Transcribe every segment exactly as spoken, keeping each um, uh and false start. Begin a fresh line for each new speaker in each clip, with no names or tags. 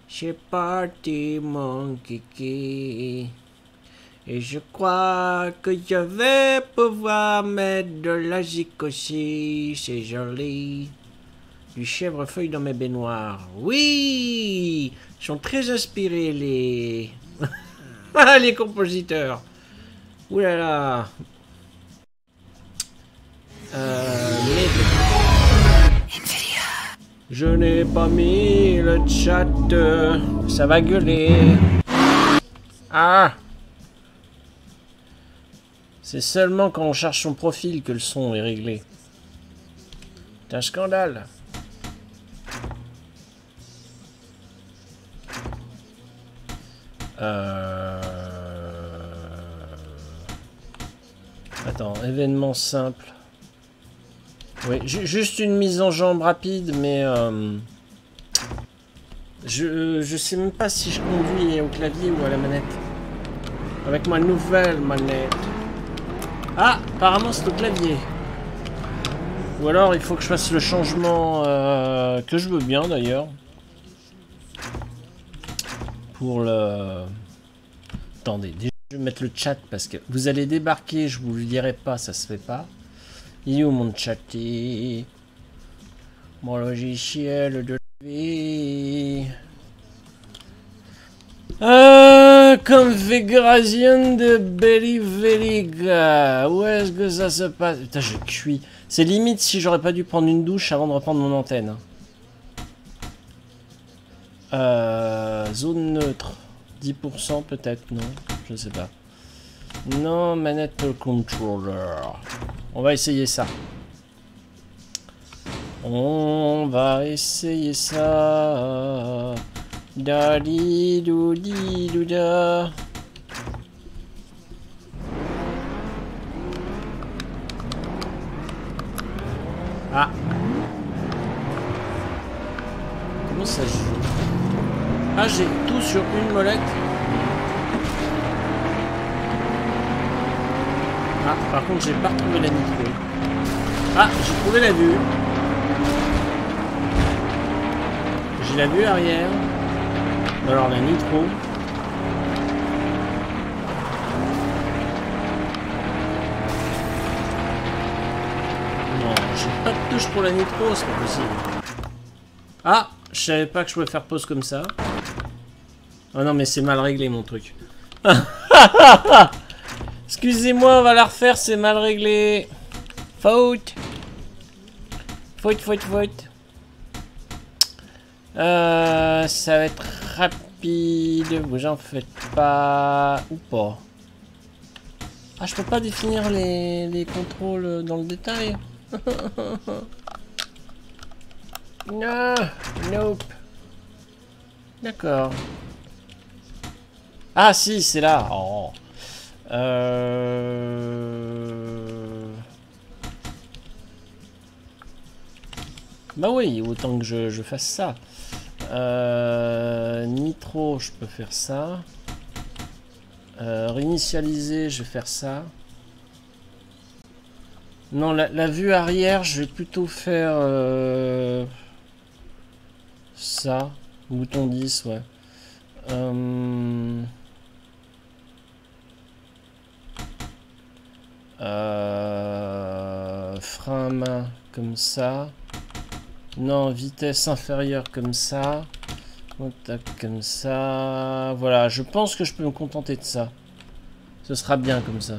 C'est parti mon kiki. Et je crois que je vais pouvoir mettre de la zik aussi. C'est joli. Du chèvrefeuille dans mes baignoires. Oui, ils sont très inspirés les... les compositeurs. Ouh là là. Euh, mais... Je n'ai pas mis le chat. Ça va gueuler. Ah. C'est seulement quand on cherche son profil que le son est réglé. C'est un scandale. Euh... Attends, événement simple. Oui, juste une mise en jambe rapide, mais... Euh... Je, je sais même pas si je conduis au clavier ou à la manette. Avec ma nouvelle manette. Ah, apparemment c'est au clavier. Ou alors il faut que je fasse le changement euh, que je veux bien d'ailleurs. Pour le... Attendez, déjà je vais mettre le chat parce que vous allez débarquer, je vous le dirai pas, ça se fait pas. Il est où mon chatty? Mon logiciel de vie. Euh, configuration de Berry Veriga. Où est-ce que ça se passe? Putain, je cuis. C'est limite si j'aurais pas dû prendre une douche avant de reprendre mon antenne. Euh, zone neutre. dix pour cent peut-être, non? Je sais pas. Non, manette controller. On va essayer ça. On va essayer ça. Da di do di do da. Ah. Comment ça joue? Ah, j'ai tout sur une molette. Ah, par contre, j'ai pas retrouvé la nitro. Ah, j'ai trouvé la vue. J'ai la vue arrière. Alors, la nitro. Non, j'ai pas de touche pour la nitro, c'est pas possible. Ah, je savais pas que je pouvais faire pause comme ça. Oh non, mais c'est mal réglé, mon truc. Excusez-moi, on va la refaire, c'est mal réglé. Faute. Faute, faute, faute. Euh, ça va être rapide. Vous en faites pas. Ou pas. Ah, je peux pas définir les, les contrôles dans le détail. Non, nope. D'accord. Ah si, c'est là. Oh. Euh... Bah oui, autant que je, je fasse ça. Euh... Nitro, je peux faire ça. Euh, réinitialiser, je vais faire ça. Non, la, la vue arrière, je vais plutôt faire euh... ça. Bouton dix, ouais. Euh... Euh... Frein à main comme ça. Non, vitesse inférieure comme ça. Contact comme ça. Voilà, je pense que je peux me contenter de ça. Ce sera bien comme ça.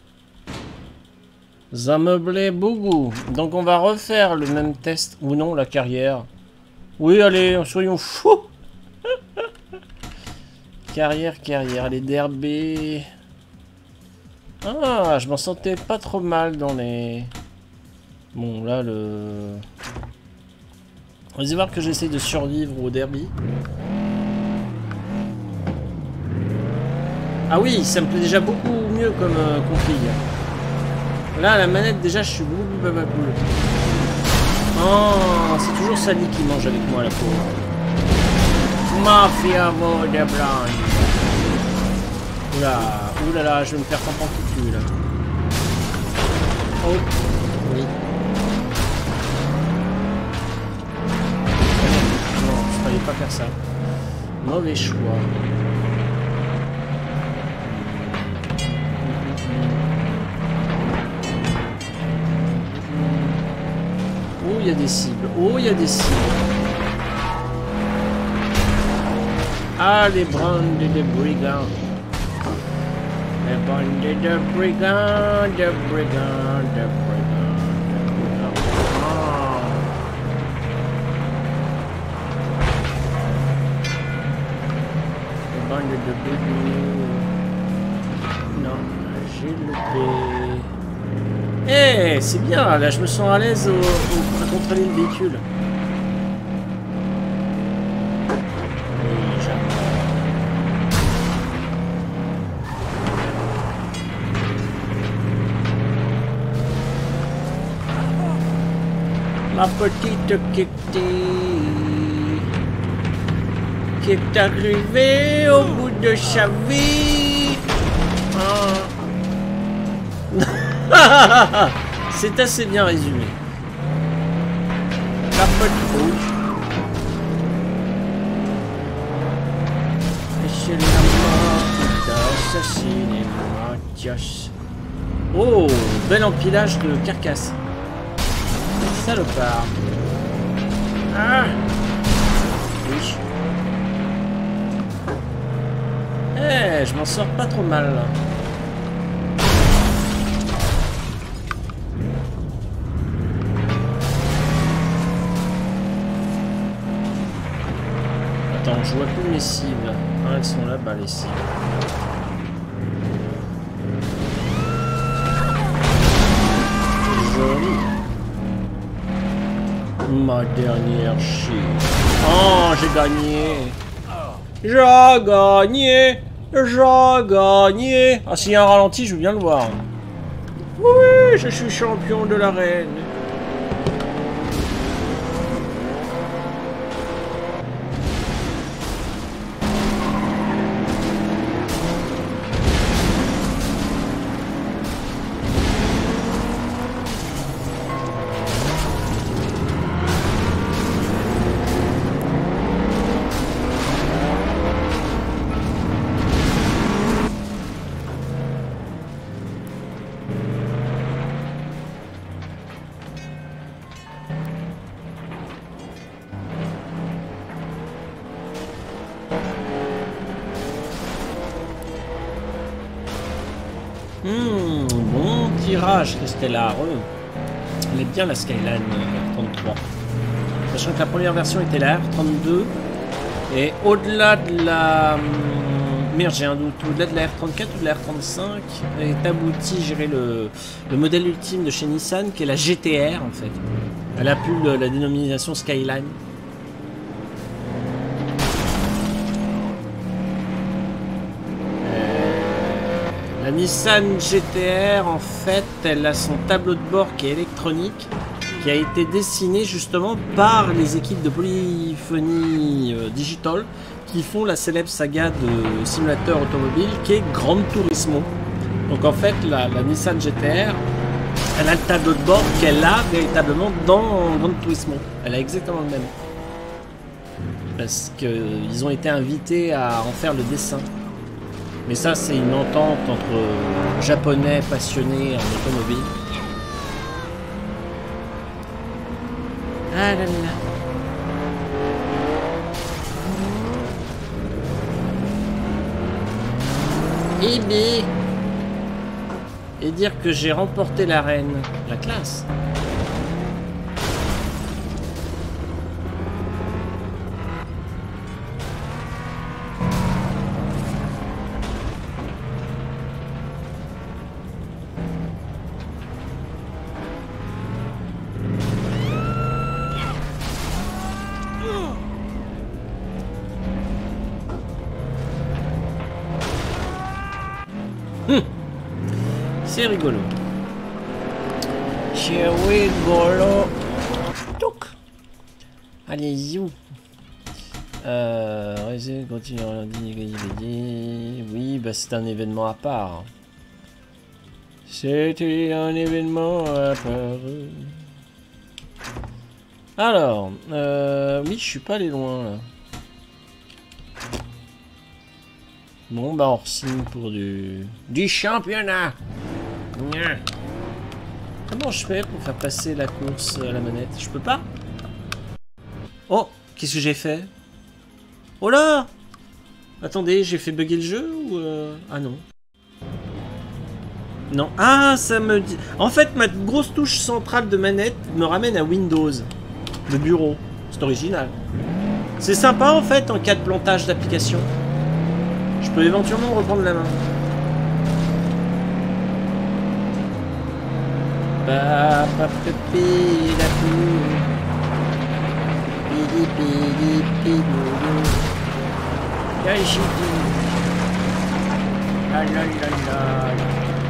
Ça me plaît beaucoup. Donc on va refaire le même test. Ou non, la carrière. Oui, allez, soyons fous. Carrière, carrière. Les derbés. Ah, je m'en sentais pas trop mal dans les... Bon, là, le... On va voir que j'essaie de survivre au derby. Ah oui, ça me plaît déjà beaucoup mieux comme euh, config. Là, la manette, déjà, je suis beaucoup plus cool. Oh, c'est toujours Sally qui mange avec moi, la pauvre. Mafia de blanc. Oula, oulala, je vais me faire tampon tout cul, là. Oh, oui. Non, je fallait pas faire ça. Mauvais choix. Oh, il y a des cibles. Oh, il y a des cibles. Ah, les bandes de brigands. Les bandes de brigands, de brigands, de brigands, de brigands. Ah. Les bandes de brigands. Non, j'ai loupé. Eh, hey, c'est bien, là je me sens à l'aise au, au, à contrôler le véhicule. La petite Kitty qui est arrivée au bout de sa vie. Ah. C'est assez bien résumé. La petite rouge. Et c'est la mort qui t'a assassiné, Mathias. Oh, bel empilage de carcasses. Salopard. Ah. Oui. Eh, hey, je m'en sors pas trop mal là. Attends, je vois plus mes cibles. Ah, elles sont là-bas les cibles. Joli. Ma dernière chute. Oh, j'ai gagné. J'ai gagné. J'ai gagné. Ah, s'il y a un ralenti, je veux bien le voir. Oui, je suis champion de l'arène. Hmm, bon tirage, Stellar. Elle est bien la Skyline R trente-trois. Sachant que la première version était la R trente-deux. Et au-delà de la... Merde, j'ai un doute. Au-delà de la R trente-quatre ou de la R trente-cinq est abouti, j'irai le, le modèle ultime de chez Nissan, qui est la G T R en fait. Elle a plus le, la dénomination Skyline. La Nissan G T R, en fait, elle a son tableau de bord qui est électronique, qui a été dessiné justement par les équipes de Polyphony euh, Digital, qui font la célèbre saga de simulateur automobile qui est Gran Turismo. Donc en fait, la, la Nissan G T R, elle a le tableau de bord qu'elle a véritablement dans Gran Turismo. Elle a exactement le même. Parce qu'ils ont été invités à en faire le dessin. Mais ça, c'est une entente entre japonais passionnés en automobile. Ah là là. Et B. Et dire que j'ai remporté l'arène. La classe. C'est rigolo. C'est rigolo. Allez, you. Euh, continue à oui, bah c'est un événement à part. C'était un événement à part. Alors, euh, oui, je suis pas allé loin là. Bon, bah on signe pour du... du championnat. Nya. Comment je fais pour faire passer la course à la manette? Je peux pas? Oh, qu'est-ce que j'ai fait? Oh là! Attendez, j'ai fait bugger le jeu ou... Euh... Ah non. Non. Ah, ça me dit... En fait, ma grosse touche centrale de manette me ramène à Windows. Le bureau. C'est original. C'est sympa en fait en cas de plantage d'application. Je peux éventuellement reprendre la main. Ba pa pa pi la pou. Pidi pidi pidou. Yajidi. La la la la.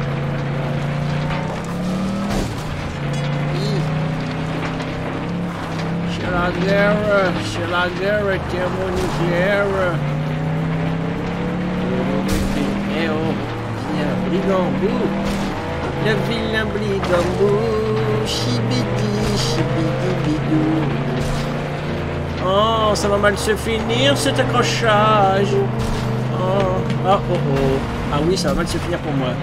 C'est la guerre, c'est la guerre thermonucléaire. Eh oh, viens, brigambou, le vilain brigambou, chibidi, chibidi bidou. Oh, ça va mal se finir cet accrochage. Oh, ah, oh, oh. Ah oui, ça va mal se finir pour moi.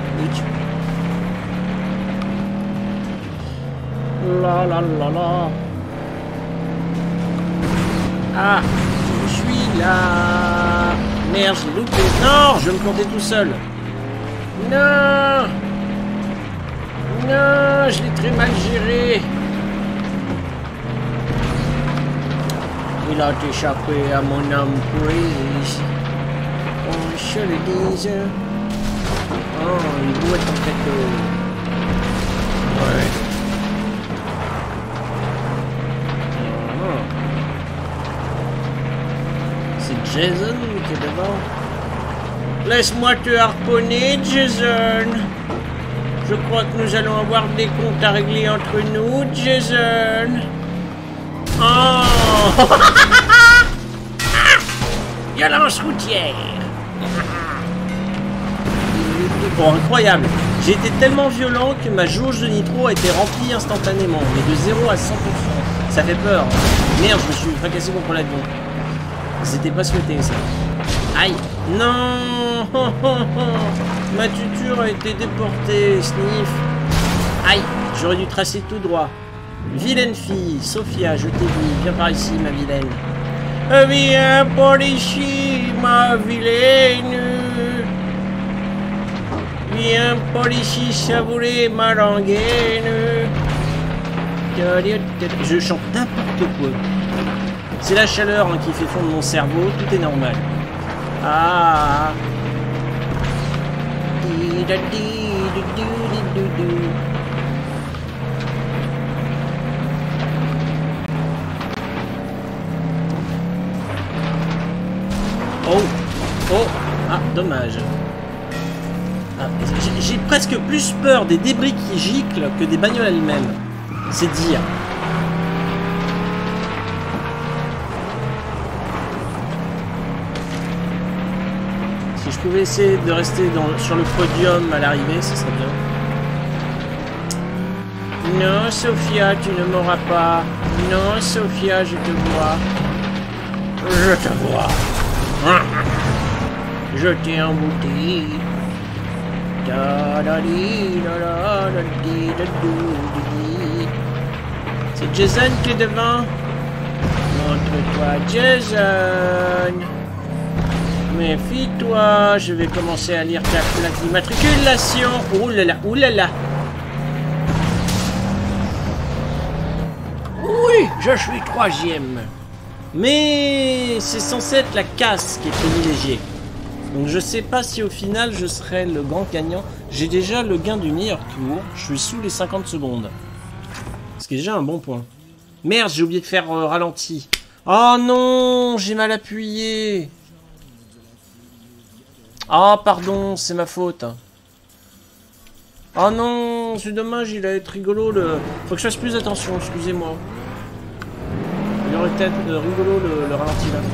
La la la la. Ah, je suis là. Merde, j'ai loupé. Non, je vais me planter tout seul. Non. Non, je l'ai très mal géré. Il a échappé à mon emprise. Oh, je le dise. Oh, il doit être en fait... Ouais. Jason qui est devant. Laisse-moi te harponner, Jason. Je crois que nous allons avoir des comptes à régler entre nous, Jason. Oh. Violence routière. Bon, incroyable. J'ai été tellement violent que ma jauge de nitro a été remplie instantanément, mais de zéro à cent pour cent. Ça fait peur. Merde, je me suis fracassé contre l'avion. C'était pas souhaité ça. Aïe. Non. Ma tuture a été déportée. Sniff. Aïe. J'aurais dû tracer tout droit. Vilaine fille. Sophia, je t'ai dit. Viens par ici, ma vilaine. Viens par ici, ma vilaine. Viens par ici, savourer ma rengaine. Je chante n'importe quoi. C'est la chaleur hein, qui fait fondre mon cerveau, tout est normal. Ah. Oh. Oh. Ah, dommage. Ah, j'ai presque plus peur des débris qui giclent que des bagnoles elles-mêmes. C'est dire. Je pouvais essayer de rester dans, sur le podium à l'arrivée, ce serait bien. Non, Sophia, tu ne m'auras pas. Non, Sophia, je te vois. Je te vois. Je t'ai embouti. C'est Jason qui est devant. Montre-toi, Jason. Méfie-toi, je vais commencer à lire ta plaque d'immatriculation. Ouh là là, ouh là là. Oui, je suis troisième. Mais c'est censé être la casse qui est privilégiée. Donc je sais pas si au final je serai le grand gagnant. J'ai déjà le gain du meilleur tour. Je suis sous les cinquante secondes. Ce qui est déjà un bon point. Merde, j'ai oublié de faire euh, ralenti. Oh non, j'ai mal appuyé. Ah, pardon, c'est ma faute. Oh non, c'est dommage, il va être rigolo. Le... Faut que je fasse plus attention, excusez-moi. Il aurait peut-être euh, rigolo le, le ralenti là.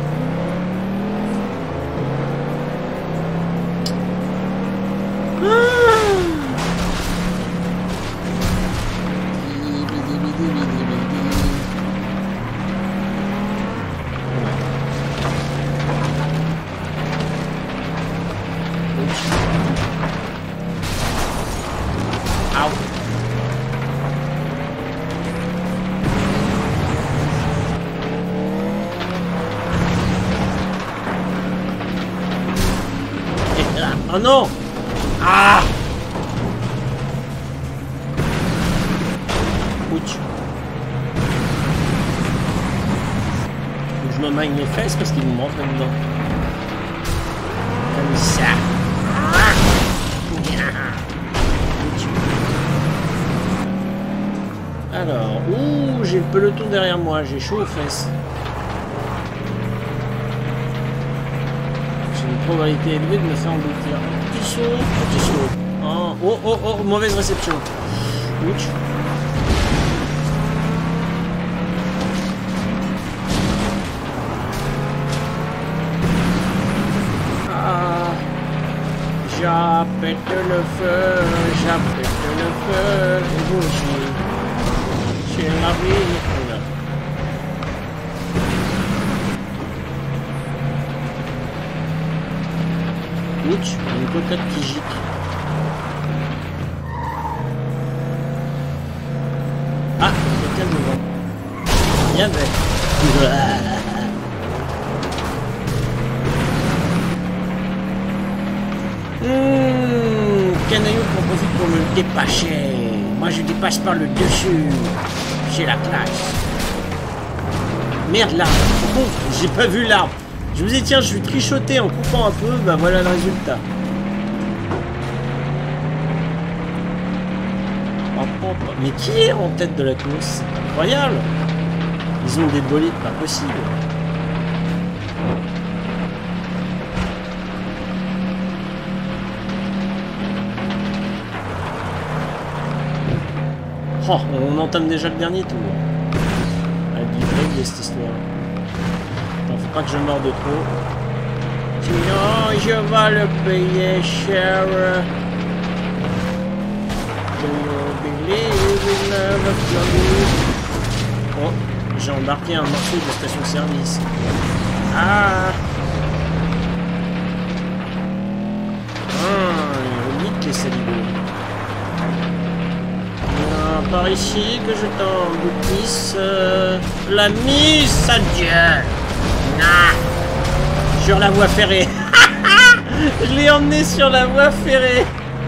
Ah Oh non! Ah! Ouch. Faut que je me magne les fesses parce qu'ils me rentrent là-dedans. Comme ça. Ah! Alors, ouh, j'ai le peloton derrière moi, j'ai chaud aux fesses. J'ai une probabilité élevée de me faire emboutir. Petit saut, petit saut. Oh, oh, oh, oh, mauvaise réception. Ouch. Ah, j'appelle le feu, j'appelle le feu, et vous aussi. C'est la vie. Ouch, une cocotte qui gicle. Ah, quelqu'un devant. Bien bête. Mmh, Canaillot qu'on profite pour me dépasser. Moi je dépasse par le dessus. J'ai la classe. Merde, l'arbre. Oh, j'ai pas vu l'arbre. Je vous ai dit, tiens, je vais trichoter en coupant un peu. Bah voilà le résultat. Mais qui est en tête de la course? C'est incroyable. Ils ont des bolides pas possible. Oh, on entame déjà le dernier tour. Elle dit vrai cette histoire. Attends, faut pas que je meure de trop. Sinon, je vais le payer cher. Oh, j'ai embarqué un morceau de la station de service. Ah, ah, il vite les saligots. Ah, par ici que je t'emboutisse euh, la mise à Dieu. Ah, sur la voie ferrée. Je l'ai emmené sur la voie ferrée.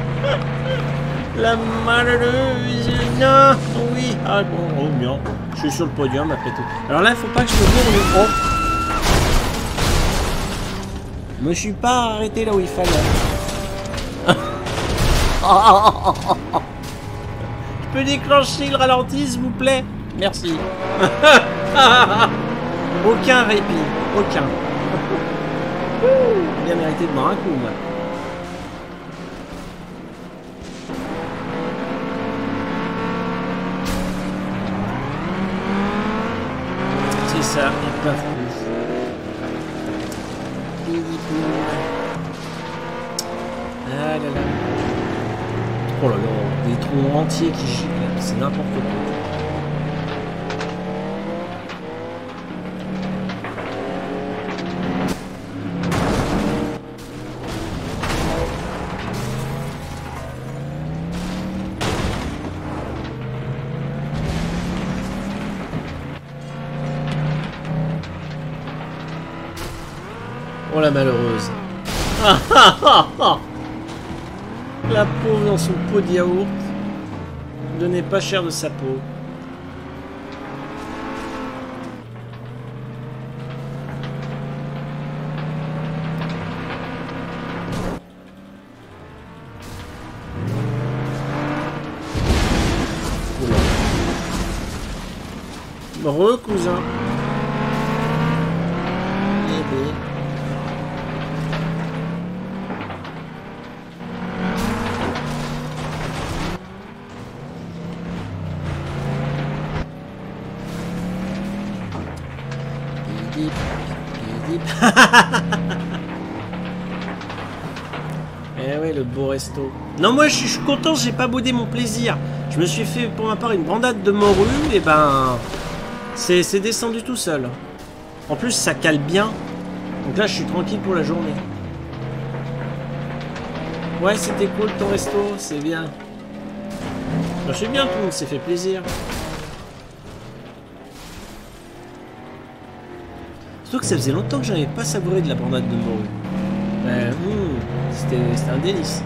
La malheureuse. Non, oui. Ah bon, oh bien. Je suis sur le podium après tout. Alors là, il faut pas que je me tourne. Oh. Je me suis pas arrêté là où il fallait. Je peux déclencher le ralenti, s'il vous plaît? Merci. Aucun répit. Aucun. Bien mérité de boire un coup, moi. Ça, et paf, ah là là. Oh là là, des troncs entiers qui giclent, c'est n'importe quoi. Oh la malheureuse. La pauvre dans son pot de yaourt. Donnait pas cher de sa peau. Re cousin. Bébé. Eh ouais, le beau resto. Non, moi je suis, je suis content, j'ai pas boudé mon plaisir. Je me suis fait pour ma part une bandade de morue, et ben c'est descendu tout seul. En plus ça cale bien. Donc là je suis tranquille pour la journée. Ouais, c'était cool ton resto, c'est bien. Ben, c'est bien, tout le monde s'est fait plaisir. Surtout que ça faisait longtemps que j'avais pas savouré de la bandade de morue. Euh, hmm, C'était un délice.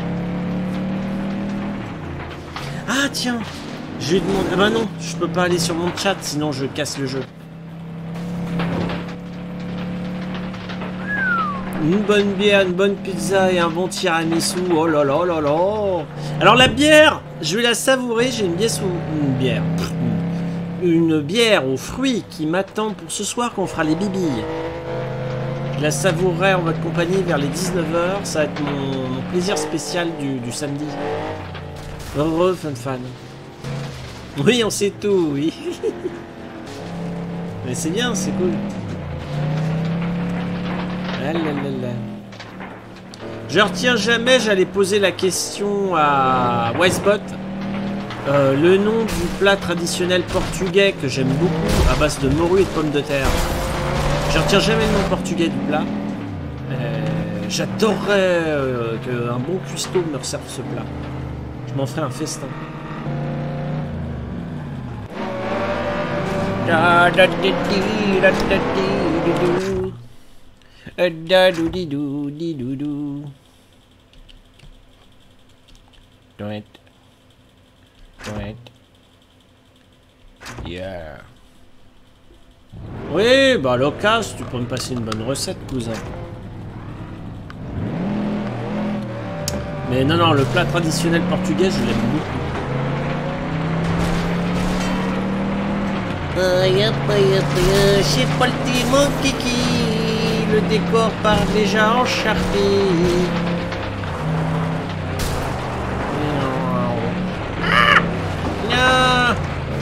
Ah tiens, je lui demande. Ah bah non, je peux pas aller sur mon chat, sinon je casse le jeu. Une bonne bière, une bonne pizza et un bon tiramisu. Oh là là là là. Alors la bière, je vais la savourer. J'ai une bière sous une bière. Une bière aux fruits qui m'attend pour ce soir quand on fera les bibilles. Je la savourerai en votre compagnie vers les dix-neuf heures. Ça va être mon, mon plaisir spécial du, du samedi. Heureux, fun fan. Oui, on sait tout, oui. Mais c'est bien, c'est cool. Ah là là là. Je retiens jamais, j'allais poser la question à Westbot. Euh, le nom du plat traditionnel portugais que j'aime beaucoup à base de morue et de pommes de terre. Je retiens jamais le nom portugais du plat. Euh, J'adorerais euh, qu'un bon cuistot me resserve ce plat. Je m'en ferai un festin. Da da di di da da di du da do di do di do do. Don't. Don't. Yeah. Oui, bah à l'occasion, tu peux me passer une bonne recette, cousin. Mais non, non, le plat traditionnel portugais, je l'aime beaucoup. Aïe, aïe, aïe, c'est pas le petit mon kiki. Le décor part déjà en charpie. Ah non.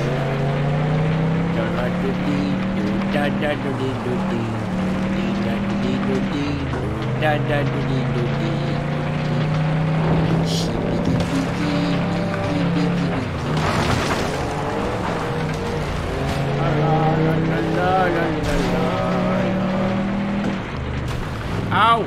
Ow!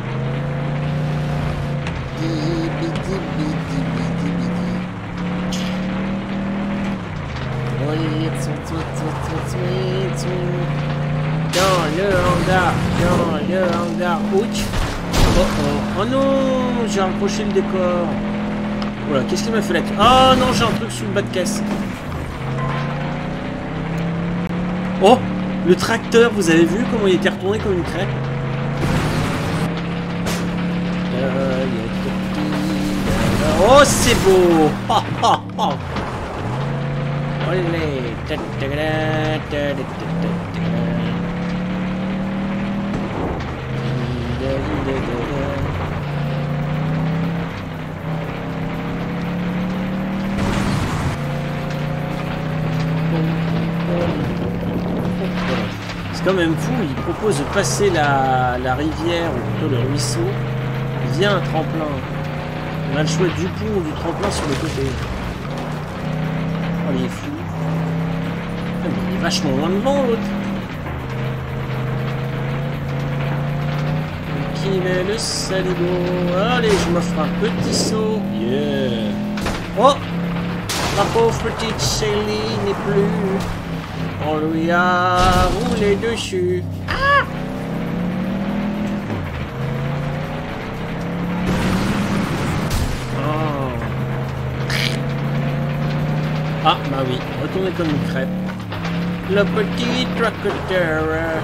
Dans le hangar, dans le hangar. Ouch! Oh oh, oh non! J'ai accroché le décor. Voilà, qu'est-ce qu'il m'a fait là-dessus? Oh non, j'ai un truc sous le bas de caisse. Oh! Le tracteur, vous avez vu comment il était retourné comme une crêpe? Oh, c'est beau! Oh, oh, oh. Olé. C'est quand même fou, il propose de passer la, la rivière, ou plutôt le ruisseau, via un tremplin. On a le choix du pont ou du tremplin sur le côté. Oh, il est fou. Ah, mais il est vachement loin devant, l'autre. Qui met le saligo? Allez, je m'offre un petit saut. Yeah. Oh, ma pauvre petite Céline n'est plus. On lui a roulé dessus. Ah! Ah, bah oui, retourner comme une crêpe. Le petit tracteur.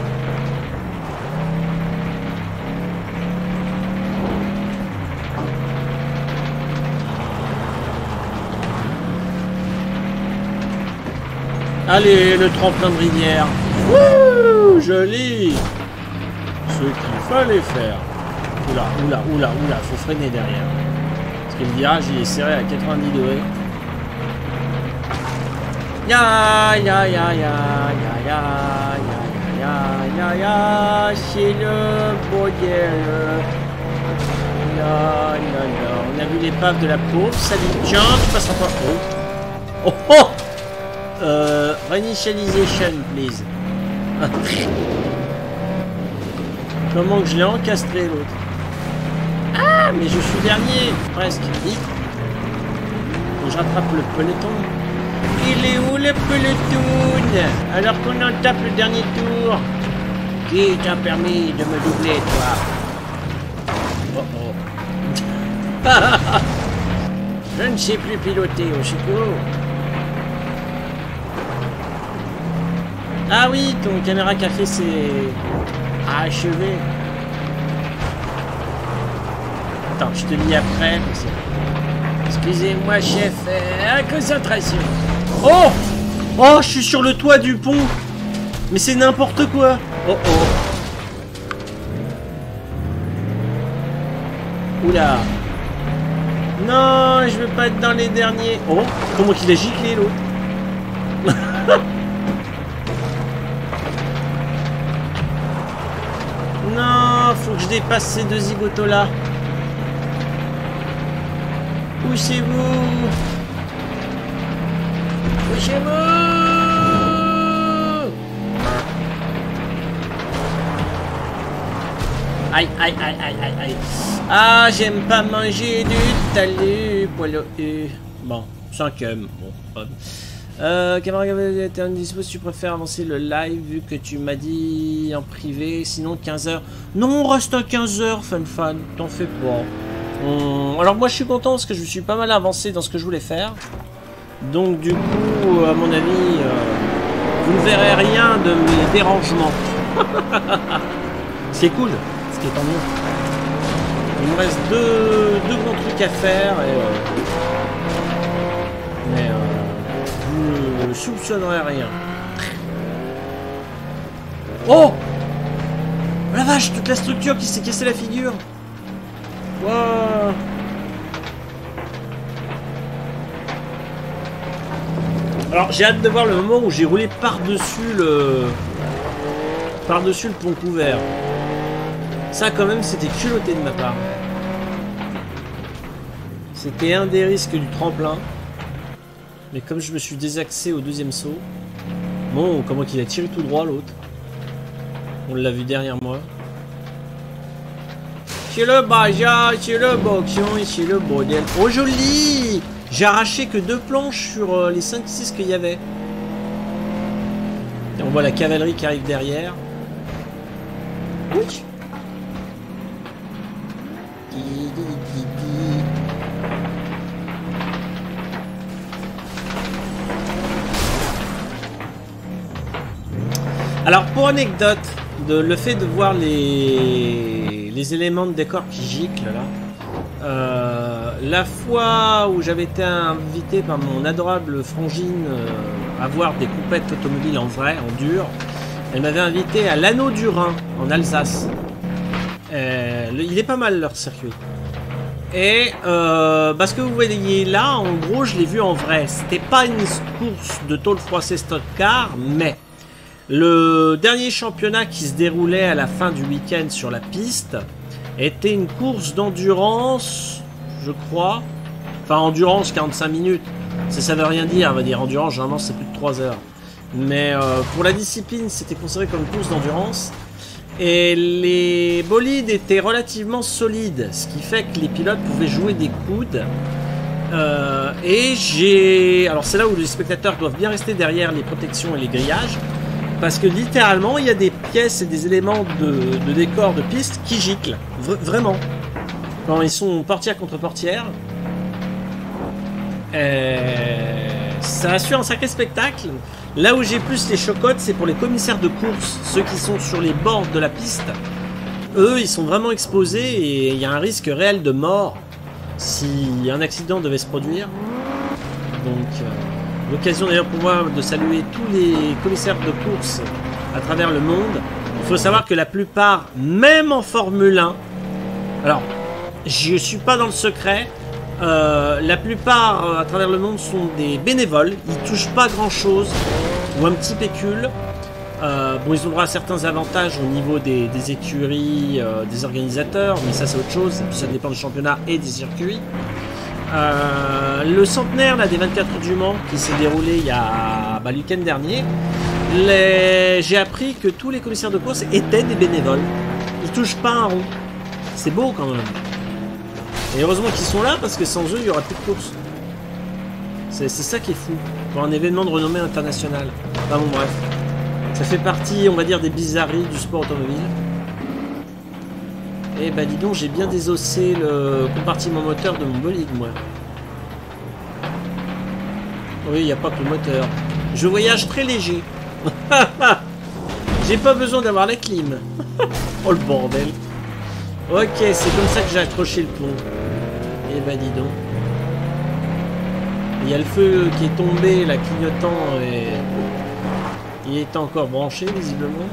Allez, le tremplin de rivière. Wouh, joli. Ce qu'il fallait faire. Oula, oula, oula, oula, faut freiner derrière. Parce que le virage, il est serré à quatre-vingt-dix degrés. Ya ya ya ya ya ya ya ya ya ya, c'est le bordel. Là, là, là. On a vu l'épave de la pauvre. Salut, tiens, tu passeras pas. Oh, oh, oh. Euh, reinitialization, please. Comment que je l'ai encastré, l'autre? Ah, mais je suis dernier, presque. Vite. Faut que je rattrape le peloton. Il est où le peloton? Alors qu'on en tape le dernier tour. Qui t'a permis de me doubler, toi? Oh oh. Je ne sais plus piloter au secours. Ah oui, ton caméra café s'est achevé. Attends, je te lis après. Excusez-moi, chef. Euh, concentration. Oh! Oh, je suis sur le toit du pont. Mais c'est n'importe quoi. Oh oh. Oula. Non, je veux pas être dans les derniers. Oh, comment qu'il a giclé l'autre. Non, faut que je dépasse ces deux zigotos là. Poussez-vous. Poussez-vous. Aïe, aïe, aïe, aïe, aïe, aïe. Ah, j'aime pas manger du talus. Poil U. Bon, cinquième. Bon. Euh, camarade, t'es indispo si tu préfères avancer le live vu que tu m'as dit en privé. Sinon, quinze heures. Non, on reste à quinze heures, fan fan. T'en fais pas. On... Alors, moi, je suis content parce que je me suis pas mal avancé dans ce que je voulais faire. Donc, du coup, à mon avis, euh, vous ne verrez rien de mes dérangements. C'est cool. Ce qui est tant mieux. Il me reste deux, deux grands trucs à faire. Et, euh... Mais euh... je ne soupçonnerai rien. Oh! La vache, toute la structure qui s'est cassée la figure. Wow. Alors j'ai hâte de voir le moment où j'ai roulé par-dessus le... Par-dessus le pont couvert. Ça quand même c'était culotté de ma part. C'était un des risques du tremplin. Mais comme je me suis désaxé au deuxième saut... Bon, comment qu'il a tiré tout droit l'autre. On l'a vu derrière moi. C'est le baja, c'est le boxion et c'est le bordel. Oh joli! J'ai arraché que deux planches sur euh, les cinq six qu'il y avait. Et on voit la cavalerie qui arrive derrière. Oui. Alors pour anecdote, de, le fait de voir les, les éléments de décor qui giclent là, euh, la fois où j'avais été invité par mon adorable frangine euh, à voir des coupettes automobiles en vrai, en dur, elle m'avait invité à l'Anneau du Rhin en Alsace. Euh, le, il est pas mal leur circuit. Et euh, parce que vous voyez là, en gros, je l'ai vu en vrai. C'était pas une course de tôle froissée stock car, mais le dernier championnat qui se déroulait à la fin du week-end sur la piste était une course d'endurance, je crois. Enfin, endurance quarante-cinq minutes. Ça, ça veut rien dire, on va dire. Endurance, généralement, c'est plus de trois heures. Mais euh, pour la discipline, c'était considéré comme une course d'endurance. Et les bolides étaient relativement solides, ce qui fait que les pilotes pouvaient jouer des coudes. Euh, et j'ai... Alors, c'est là où les spectateurs doivent bien rester derrière les protections et les grillages. Parce que littéralement, il y a des pièces et des éléments de, de décor de piste qui giclent. V vraiment. Quand ils sont portière contre portière. Euh, ça assure un sacré spectacle. Là où j'ai plus les chocottes, c'est pour les commissaires de course. Ceux qui sont sur les bords de la piste. Eux, ils sont vraiment exposés et il y a un risque réel de mort si un accident devait se produire. Donc... Euh, l'occasion d'ailleurs pour moi de saluer tous les commissaires de course à travers le monde. Il faut savoir que la plupart, même en Formule un, alors je suis pas dans le secret, euh, la plupart à travers le monde sont des bénévoles, ils touchent pas grand chose ou un petit pécule. Euh, bon, ils ont droit à certains avantages au niveau des, des écuries, euh, des organisateurs, mais ça c'est autre chose, ça dépend du championnat et des circuits. Euh, le centenaire là, des vingt-quatre heures du Mans qui s'est déroulé il y a bah, le week-end dernier, j'ai appris que tous les commissaires de course étaient des bénévoles. Ils touchent pas un rond. C'est beau quand même. Et heureusement qu'ils sont là parce que sans eux il n'y aura plus de course. C'est ça qui est fou pour un événement de renommée internationale. Enfin bon bref. Ça fait partie on va dire des bizarreries du sport automobile. Eh ben dis donc, j'ai bien désossé le compartiment moteur de mon bolide, moi. Oui, il n'y a pas que le moteur. Je voyage très léger. J'ai pas besoin d'avoir la clim. Oh le bordel. Ok, c'est comme ça que j'ai accroché le pont. Eh ben dis donc. Il y a le feu qui est tombé, là, clignotant, et... il est encore branché, visiblement.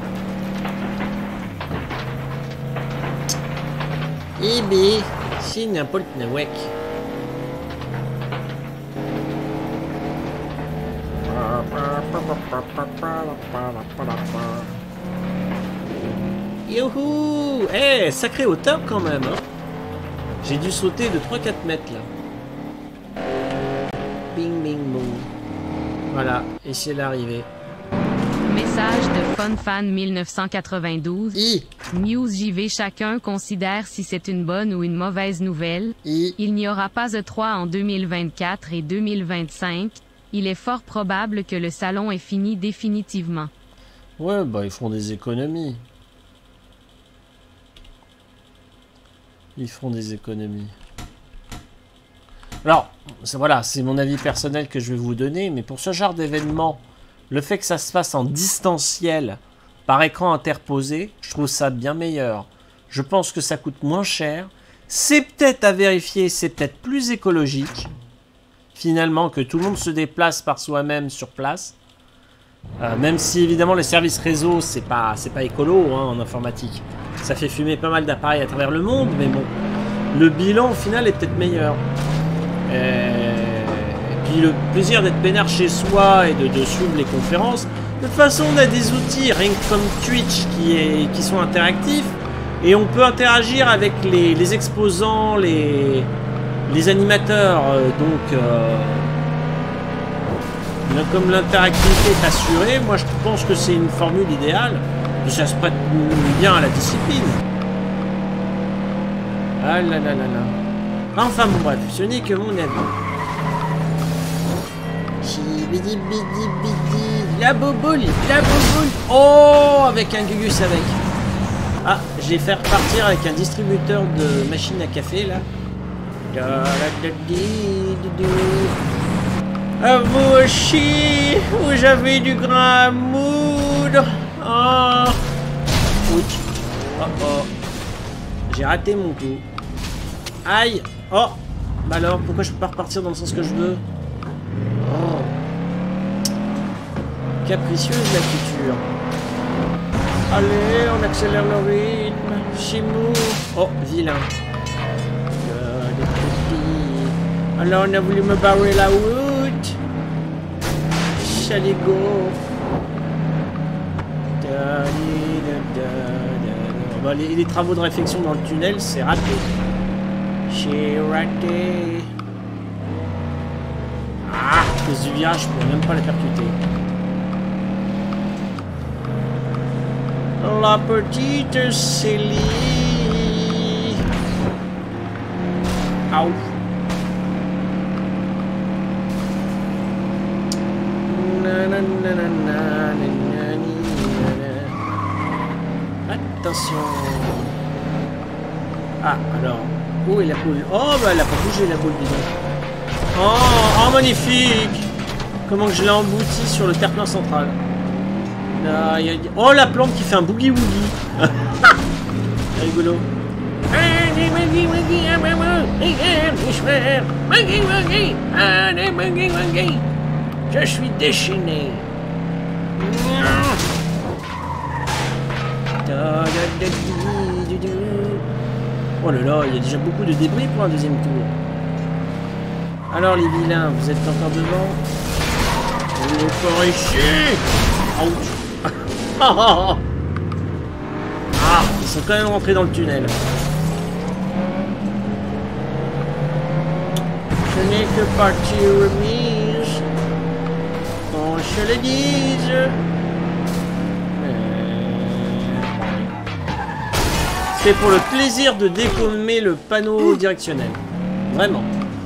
Eh ben, c'est n'importe nawek. Youhou! Eh, hey, sacré hauteur quand même, hein. J'ai dû sauter de trois quatre mètres, là. Bing, bing, boom. Voilà, et c'est l'arrivée.
Message de FunFan mille neuf cent quatre-vingt-douze.
I.
News J V. Chacun considère si c'est une bonne ou une mauvaise nouvelle.
I.
Il n'y aura pas E trois en deux mille vingt-quatre et deux mille vingt-cinq. Il est fort probable que le salon est fini définitivement.
Ouais, bah ils font des économies. Ils font des économies. Alors, voilà, c'est mon avis personnel que je vais vous donner, mais pour ce genre d'événement, le fait que ça se fasse en distanciel, par écran interposé, je trouve ça bien meilleur. Je pense que ça coûte moins cher. C'est peut-être à vérifier, c'est peut-être plus écologique. Finalement, que tout le monde se déplace par soi-même sur place. Euh, même si, évidemment, les services réseau, c'est pas, c'est pas écolo hein, en informatique. Ça fait fumer pas mal d'appareils à travers le monde, mais bon. Le bilan, au final, est peut-être meilleur. Et... et puis, le plaisir d'être peinard chez soi et de, de suivre les conférences. De toute façon, on a des outils, rien que comme Twitch, qui, est, qui sont interactifs. Et on peut interagir avec les, les exposants, les... les animateurs, euh, donc, euh, comme l'interactivité est assurée, moi je pense que c'est une formule idéale. Et ça se prête bien à la discipline. Ah là là là là. Enfin bon bref, ce n'est que mon avis. Chibidi bidi bidi. La boboule, la boboule. Oh, avec un gugus avec. Ah, je vais faire partir avec un distributeur de machine à café là. À vous aussi, vous avez du grain à moudre. Oh. Ouch. Oh oh. J'ai raté mon coup. Aïe. Oh. Bah alors, pourquoi je peux pas repartir dans le sens que je veux? Oh. Capricieuse la future. Allez, on accélère le rythme. Chimou. Oh, vilain. Alors on a voulu me barrer la route. Chaligo. Bah, les, les travaux de réflexion dans le tunnel, c'est raté. J'ai raté. Ah, cause du virage, je pourrais même pas la percuter. La petite Célie. Aouh. Attention. Ah, alors. Où est la boule? Oh, bah elle a pas bougé la boule, disons. Oh, oh, magnifique. Comment que je l'ai embouti sur le terre-plein central. Là, y a... Oh, la plante qui fait un boogie-woogie. C'est rigolo. Je suis déchaîné. Oh là là, il y a déjà beaucoup de débris pour un deuxième tour. Alors les vilains, vous êtes encore devant? Oh, par ici. Ah, ils sont quand même rentrés dans le tunnel. Ce n'est que partie remise. Qu'on se le dise. C'est pour le plaisir de dégommer le panneau directionnel. Vraiment.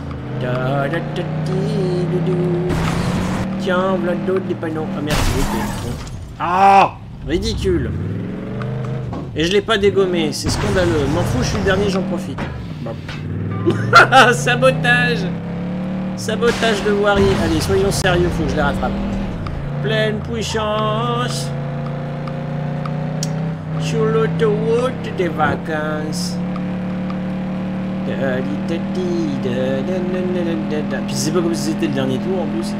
Tiens, voilà d'autres des panneaux. Ah merde, ok. Ah, ridicule. Et je l'ai pas dégommé, c'est scandaleux. M'en fous, je suis le dernier, j'en profite. Bon. Sabotage. Sabotage de voirie. Allez, soyons sérieux, faut que je les rattrape. Pleine puissance. Sur l'autoroute des vacances. Puis c'est pas comme si c'était le dernier tour en plus.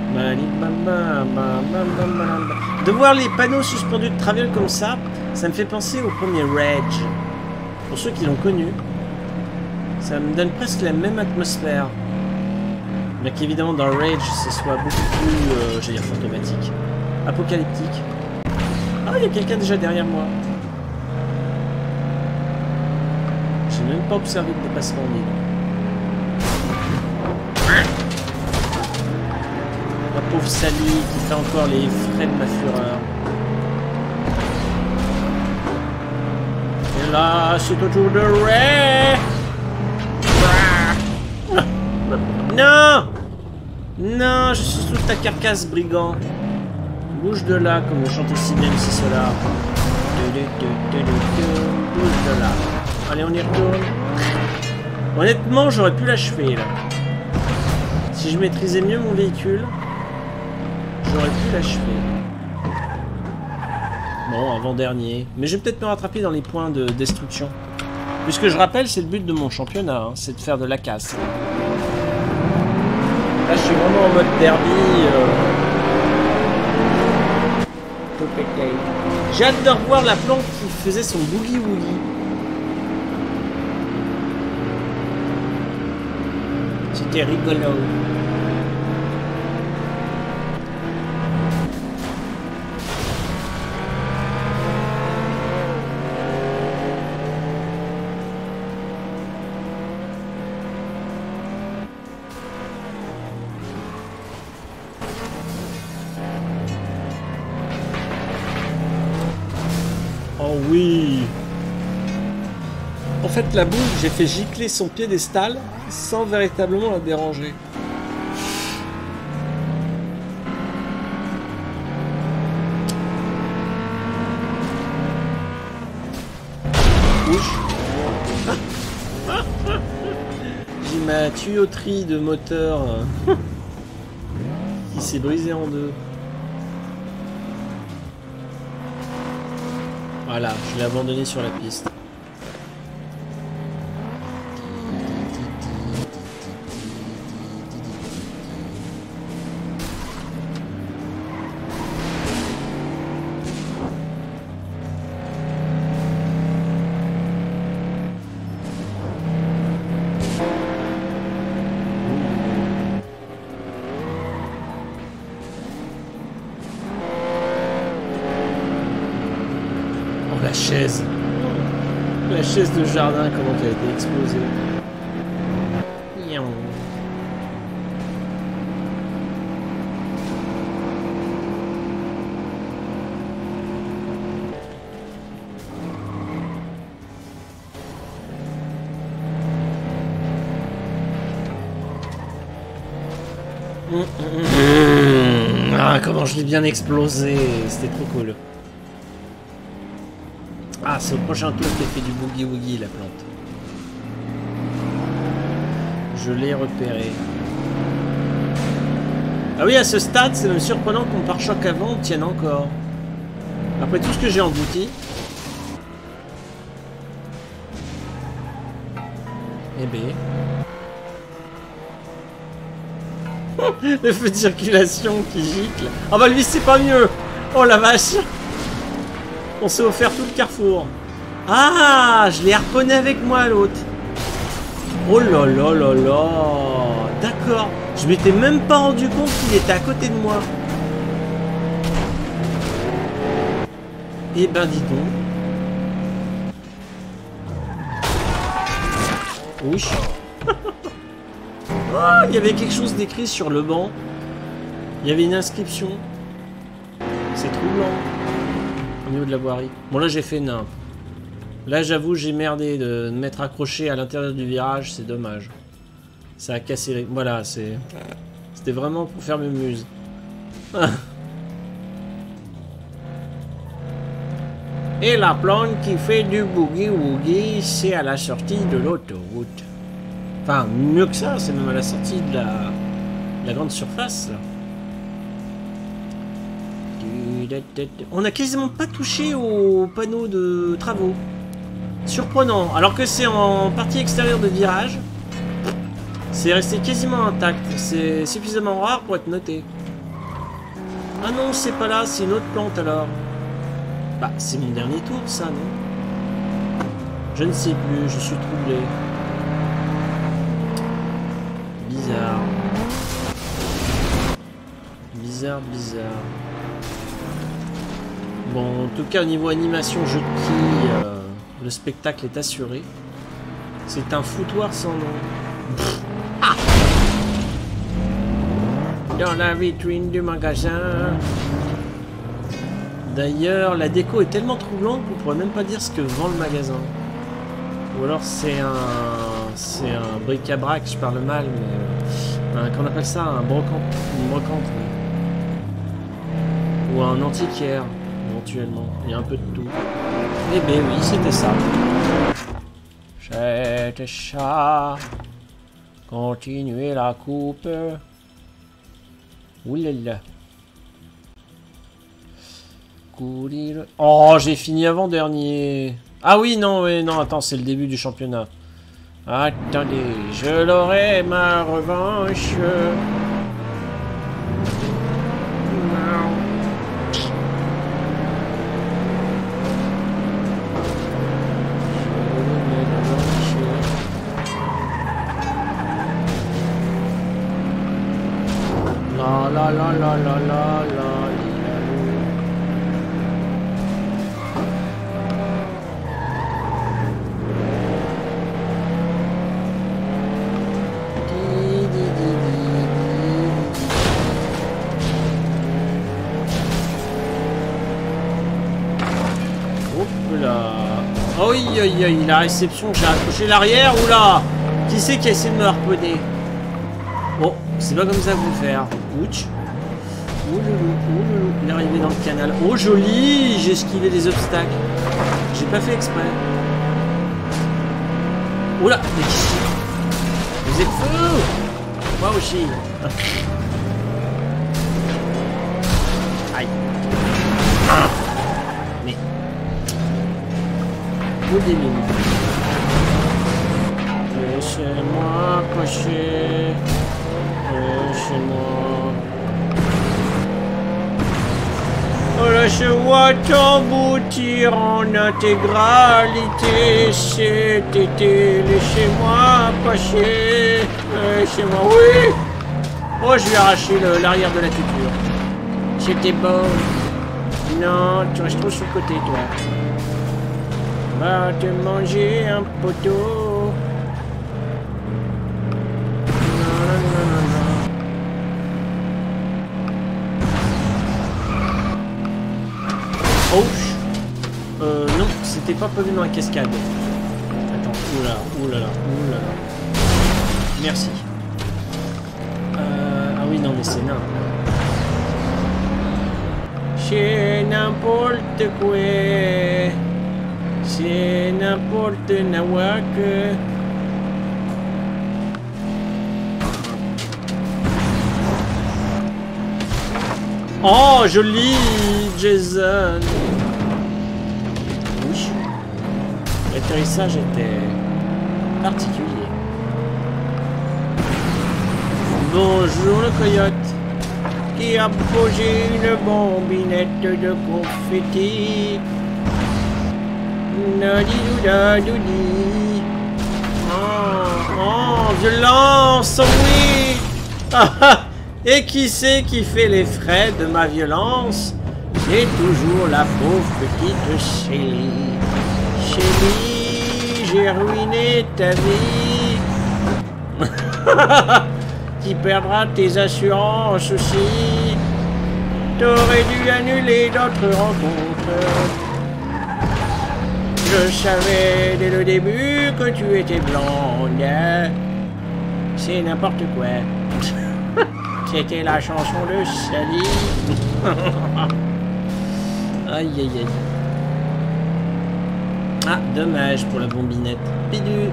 De voir les panneaux suspendus de Travel comme ça, ça me fait penser au premier Rage. Pour ceux qui l'ont connu, ça me donne presque la même atmosphère. Mais qu'évidemment dans Rage, ce soit beaucoup plus, euh, j'allais dire fantomatique, apocalyptique. Ah, il y a quelqu'un déjà derrière moi. J'ai même pas observé le dépassement au milieu. Ma pauvre Sally qui fait encore les frais de ma fureur. Et là, c'est au tour de Ray. Non! Non, je suis sous ta carcasse, brigand. Bouge de là, comme le chantait si bien si cela. Bouge de là. Allez, on y retourne. Honnêtement, j'aurais pu l'achever, là. Si je maîtrisais mieux mon véhicule, j'aurais pu l'achever. Bon, avant-dernier. Mais je vais peut-être me rattraper dans les points de destruction. Puisque je rappelle, c'est le but de mon championnat, hein, c'est de faire de la casse. Là, je suis vraiment en mode derby. Euh... J'ai hâte de revoir la plante qui faisait son boogie-woogie. C'était rigolo. Oh oui. En fait, la boule, j'ai fait gicler son piédestal sans véritablement la déranger. Ouch. J'ai ma tuyauterie de moteur qui s'est brisée en deux. Voilà, je l'ai abandonné sur la piste. La chaise. La chaise de jardin, comment elle a été explosée. Mmh, mmh, mmh. Ah, comment je l'ai bien explosé. C'était trop cool. Ah, c'est au prochain tour qu'elle fait du boogie-woogie, la plante. Je l'ai repéré. Ah oui, à ce stade, c'est même surprenant que mon pare-choc avant tienne encore. Après tout ce que j'ai englouti. Eh ben... Le feu de circulation qui gicle. Ah bah lui, c'est pas mieux. Oh la vache. On s'est offert tout le carrefour. Ah, je l'ai harponné avec moi, l'autre. Oh là là là là. D'accord. Je m'étais même pas rendu compte qu'il était à côté de moi. Eh ben, dis donc. Oui. Oh, il y avait quelque chose d'écrit sur le banc. Il y avait une inscription. C'est troublant. Au niveau de la voirie. Bon, là, j'ai fait nain. Là, j'avoue, j'ai merdé de me mettre accroché à l'intérieur du virage. C'est dommage. Ça a cassé les... Voilà, c'est... C'était vraiment pour faire mes muses. Et la plante qui fait du boogie-woogie, c'est à la sortie de l'autoroute. Enfin, mieux que ça, c'est même à la sortie de la, de la grande surface. Là. On n'a quasiment pas touché au panneau de travaux. Surprenant. Alors que c'est en partie extérieure de virage, c'est resté quasiment intact. C'est suffisamment rare pour être noté. Ah non, c'est pas là, c'est une autre plante alors. Bah, c'est mon dernier tour, ça, non? Je ne sais plus, je suis troublé. Bizarre. Bizarre, bizarre. Bon, en tout cas, au niveau animation jeu de quilles, euh, le spectacle est assuré. C'est un foutoir sans nom. Ah! Dans la vitrine du magasin. D'ailleurs, la déco est tellement troublante qu'on pourrait même pas dire ce que vend le magasin. Ou alors c'est un... c'est un bric-à-brac, je parle mal, mais... Un, qu'on appelle ça un brocante. Une brocante. Ouais. Ou un antiquaire. Éventuellement, il y a un peu de tout. Eh ben oui, c'était ça. C'était ça. Continuez la coupe. Oulala. Courir. Oh, j'ai fini avant-dernier. Ah oui, non, oui, non, attends, c'est le début du championnat. Attendez, je l'aurai ma revanche. La la la la la la la. Hop là. Oh oui, oui, oui, la réception, j'ai accroché l'arrière, oula. Qui c'est qui a essayé de me harponner? Bon, c'est pas comme ça qu'il faut faire. Ouch. Oh loulou, oh loulou. Il est arrivé dans le canal. Oh joli. J'ai esquivé des obstacles. J'ai pas fait exprès. Oh là. Mais qui c'est? Vous êtes fous? Moi aussi. Aïe. Ah. Mais. Au début. Laissez-moi cocher. Laissez-moi. Oh là, je vois t'emboutir en intégralité cet été. Laissez-moi passer. Laissez-moi, oui. Oh, je lui ai arraché l'arrière de la tuture. C'était beau. Non, tu restes trop sur le côté, toi. Va te manger un poteau. Non, non, non, non, non. Oh, euh, non, c'était pas prévu dans la cascade. Attends, oulala, oulala, oulala. Merci. Euh, ah oui, non, mais c'est nain. C'est n'importe quoi. C'est n'importe nawak. Oh, joli, Jason. Oui. L'atterrissage était particulier. Bonjour le coyote qui a posé une bombinette de confetti. Nadi-dou-da-dou-di. Oh, oh, violence, oui. Et qui c'est qui fait les frais de ma violence? C'est toujours la pauvre petite Shelly. Shelly, j'ai ruiné ta vie. Tu perdras tes assurances aussi. T'aurais dû annuler d'autres rencontres. Je savais dès le début que tu étais blonde. C'est n'importe quoi. C'était la chanson de Sally. Aïe aïe aïe. Ah, dommage pour la bombinette. Bidu.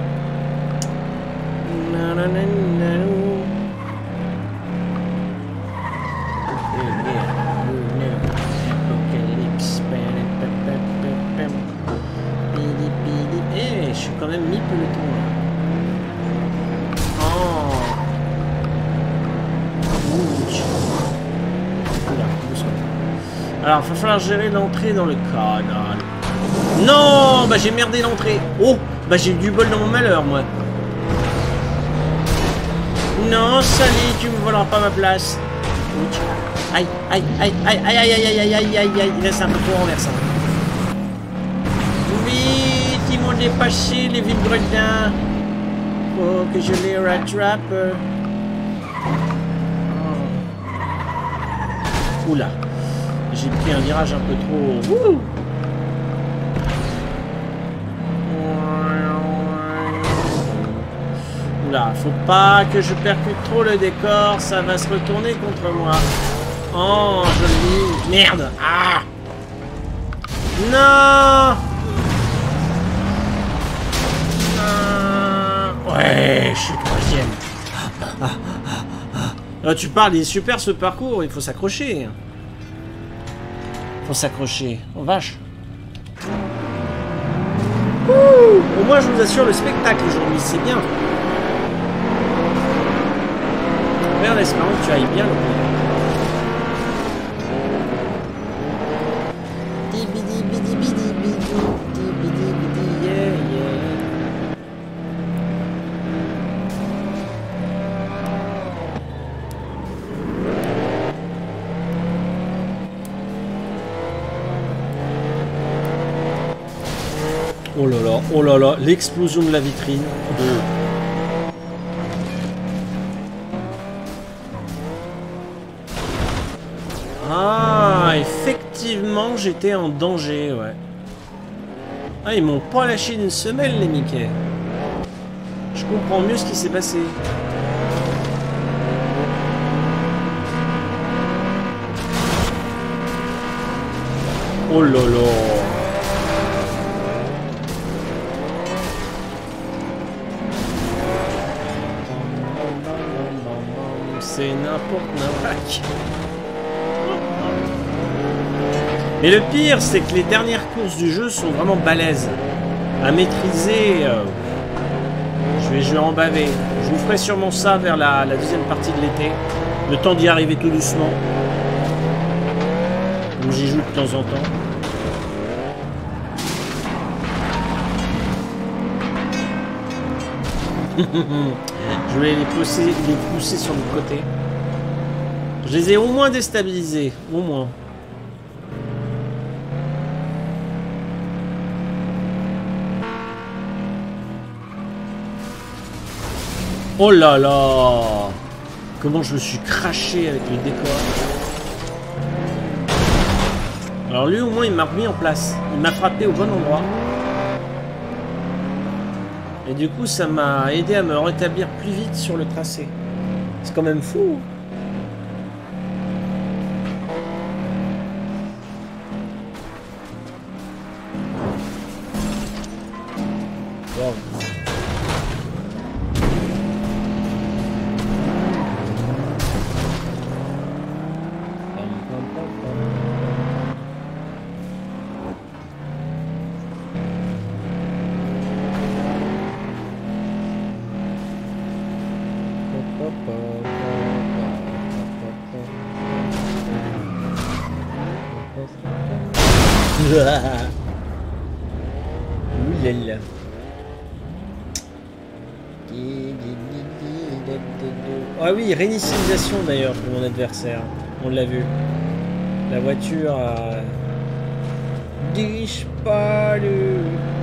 Eh, je suis quand même mi-peloton là. Oh. Alors, il va falloir gérer l'entrée dans le canal. Non, bah j'ai merdé l'entrée. Oh, bah j'ai eu du bol dans mon malheur, moi. Non, Sally, tu me voleras pas ma place. Aïe, aïe, aïe, aïe, aïe, aïe, aïe, aïe, aïe, aïe, aïe, là c'est un peu trop renversant. Vite, ils m'ont dépassé, les vibredins. Faut que je les rattrape. Oh. Oula, j'ai pris un virage un peu trop... Ouh. Oula, faut pas que je percute trop le décor, ça va se retourner contre moi. Oh, joli. Merde. Ah. Non. Non. Ouais, je suis troisième. Ah, ah, ah, ah. Ah, tu parles, il est super ce parcours, il faut s'accrocher. Faut s'accrocher. Oh vache. Ouh, au moins je vous assure le spectacle aujourd'hui, c'est bien. En espérant que tu ailles bien le Oh là là, oh là là, l'explosion de la vitrine. De... Ah, effectivement, j'étais en danger, ouais. Ah, ils m'ont pas lâché d'une semelle, les Mickey. Je comprends mieux ce qui s'est passé. Oh là là. C'est n'importe n'importe. Mais le pire, c'est que les dernières courses du jeu sont vraiment balèzes. À maîtriser, euh, je vais jouer en baver. Je vous ferai sûrement ça vers la, la deuxième partie de l'été. Le temps d'y arriver tout doucement. Comme j'y joue de temps en temps. Je vais les pousser, les pousser sur le côté. Je les ai au moins déstabilisés. Au moins. Oh là là! Comment je me suis craché avec le décor. Alors lui au moins il m'a remis en place. Il m'a frappé au bon endroit. Et du coup ça m'a aidé à me rétablir plus vite sur le tracé. C'est quand même fou. Wow. Oulala. Ah oui, réinitialisation d'ailleurs pour mon adversaire. On l'a vu. La voiture a disparu.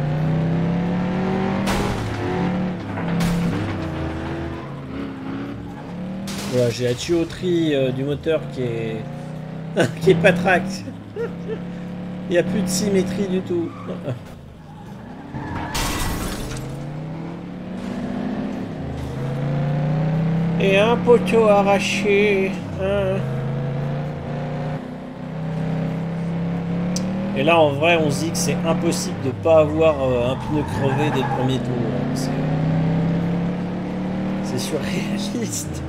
Voilà, j'ai la tuyauterie euh, du moteur qui est qui est patraque. Il n'y a plus de symétrie du tout. Et un poteau arraché. Hein. Et là, en vrai, on se dit que c'est impossible de pas avoir euh, un pneu crevé dès le premier tour. C'est, c'est surréaliste.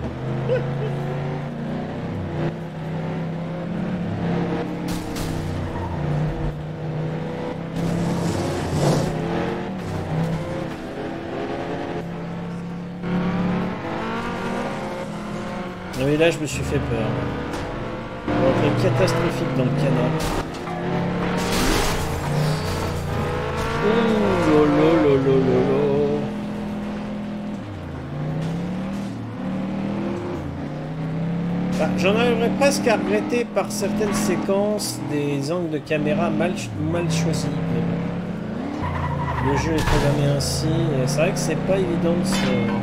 Non mais là, je me suis fait peur. Un catastrophique dans le canal. Ouh, lolo, lolo, lolo. Bah, j'en arriverais presque à regretter par certaines séquences des angles de caméra mal, mal choisis. Mais bon. Le jeu est programmé ainsi. C'est vrai que c'est pas évident de se...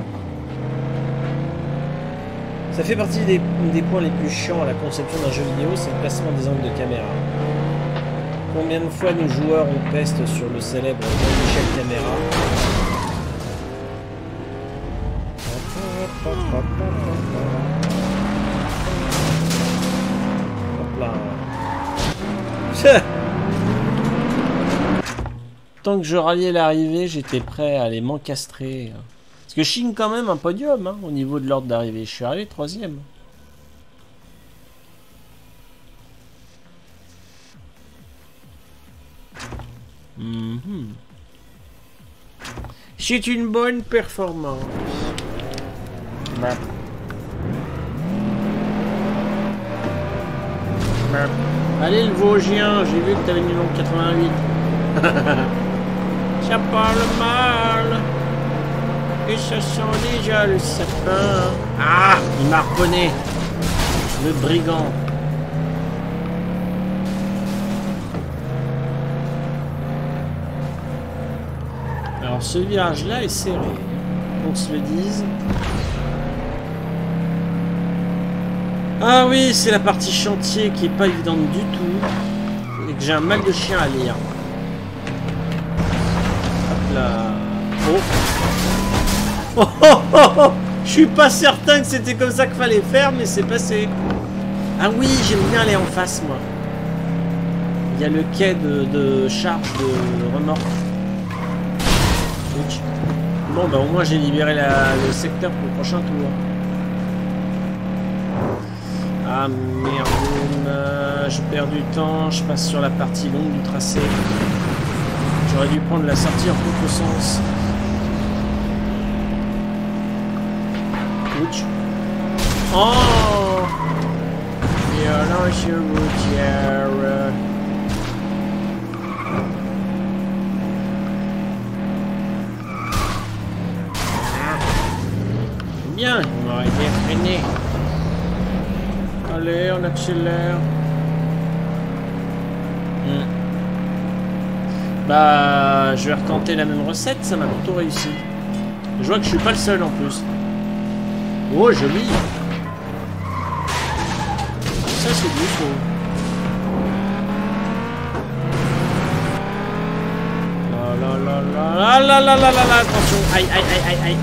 Ça fait partie des, des points les plus chiants à la conception d'un jeu vidéo, c'est le placement des angles de caméra. Combien de fois nos joueurs on peste sur le célèbre échelle caméra? Hop là. Tant que je ralliais l'arrivée, j'étais prêt à aller m'encastrer. Parce que je chine quand même un podium hein, au niveau de l'ordre d'arrivée. Je suis arrivé troisième. Mm-hmm. C'est une bonne performance. Bah. Bah. Allez le Vosgien, j'ai vu que t'avais le numéro quatre-vingt-huit. Ça parle mal. Et ça sent déjà le sapin. Ah, il m'a reconnu. Le brigand. Alors ce virage-là est serré. Qu'on se le dise. Ah oui, c'est la partie chantier qui est pas évidente du tout. Et que j'ai un mal de chien à lire. Hop là. Oh. Oh, oh, oh, oh. Je suis pas certain que c'était comme ça qu'il fallait faire, mais c'est passé. Ah oui, j'aime bien aller en face, moi. Il y a le quai de, de charge de remorque. Bon, bah au moins j'ai libéré la, le secteur pour le prochain tour. Ah merde, euh, je perds du temps, je passe sur la partie longue du tracé. J'aurais dû prendre la sortie en contresens. Oh, violence routière. Bien, on aurait été freiné. Allez, on accélère. Hmm. Bah, je vais retenter la même recette, ça m'a plutôt réussi. Je vois que je suis pas le seul en plus. Oh, joli. Ça, c'est du faux. La la la la la la la la la, attention. Aïe, aïe, aïe, aïe, aïe.